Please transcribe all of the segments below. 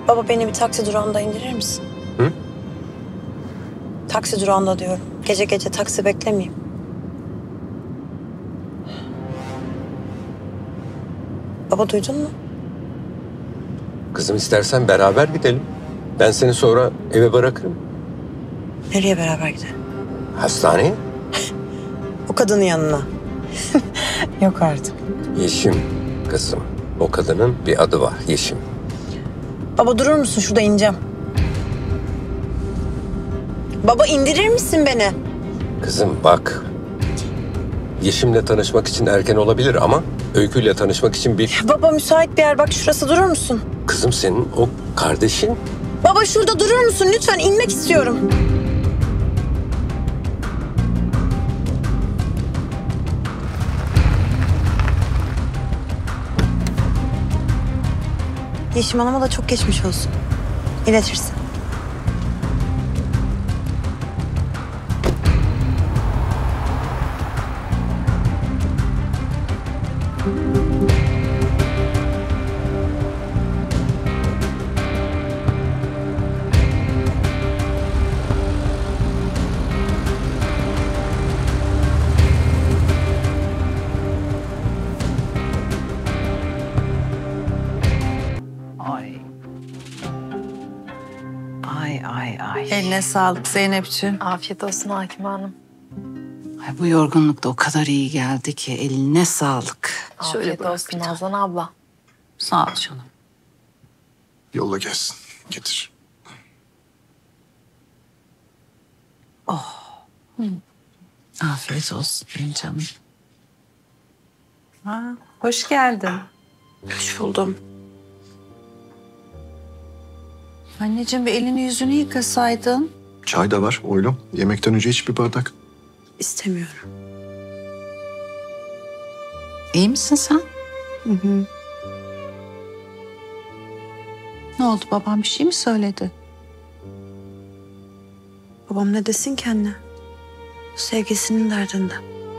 Baba beni bir taksi durağında indirir misin? Hı? Taksi durağında diyorum. Gece gece taksi beklemeyeyim. Baba duydun mu? Kızım istersen beraber gidelim. Ben seni sonra eve bırakırım. Nereye beraber gidelim? Hastaneye. O kadının yanına. Yok artık. Yeşim kızım. O kadının bir adı var, Yeşim. Baba durur musun? Şurada ineceğim. Baba indirir misin beni? Kızım bak. Yeşim'le tanışmak için erken olabilir ama Öykü'yle tanışmak için bir... Baba müsait bir yer. Bak şurası, durur musun? Kızım senin o kardeşin. Baba şurada durur musun? Lütfen inmek istiyorum. Yeşim Hanım'a da çok geçmiş olsun. İletirsin. Ay. Ay. Eline sağlık Zeynepciğim. Afiyet olsun Hakime Hanım. Ay, bu yorgunluk da o kadar iyi geldi ki eline sağlık. Afiyet bırak olsun bir tane. Nazan abla. Sağ ol canım. Yolla gelsin. Getir. Afiyet olsun benim canım. Ha, hoş geldin. Hoş buldum. Anneciğim bir elini yüzünü yıkasaydın. Çay da var oğlum. Yemekten önce iç bir bardak. İstemiyorum. İyi misin sen? Hı. Ne oldu, babam bir şey mi söyledi? Babam ne desin ki anne? Sevgisinin derdinde.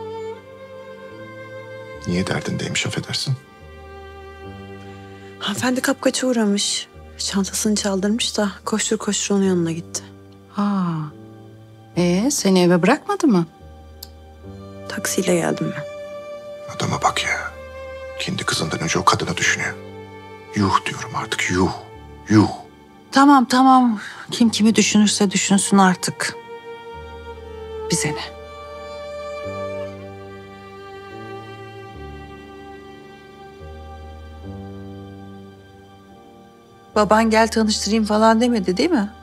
Niye derdindeymiş affedersin? Hanımefendi kapkaça uğramış. Çantasını çaldırmış da koştur koştur onun yanına gitti. Ha. Seni eve bırakmadı mı? Taksiyle geldim ben. Adama bak ya. Kendi kızından önce o kadını düşünüyor. Yuh diyorum artık yuh. Yuh. Tamam. Kim kimi düşünürse düşünsün artık. Bize ne? Baban gel tanıştırayım falan demedi değil mi?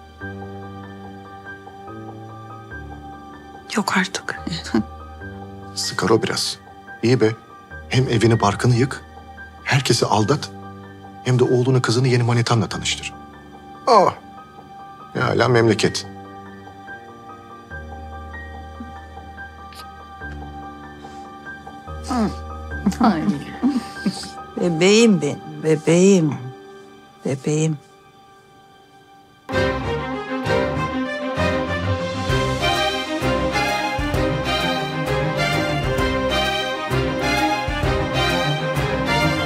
Yok artık. Sıkar o biraz. İyi be. Hem evini barkını yık. Herkesi aldat. Hem de oğlunu kızını yeni manitanla tanıştır. Oh. Ya lan memleket. Bebeğim benim, bebeğim.